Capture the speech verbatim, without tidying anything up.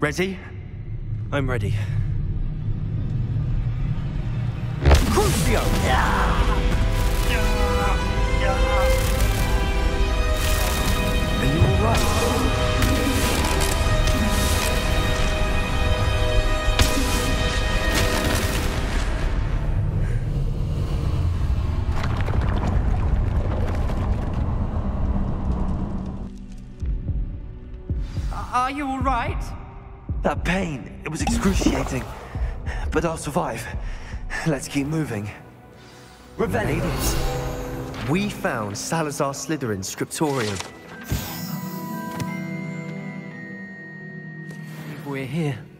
Ready? I'm ready. Crucio! Are you all right? Are you all right? That pain, it was excruciating. But I'll survive. Let's keep moving. Revelio. Ladies, we found Salazar Slytherin's Scriptorium. We're here.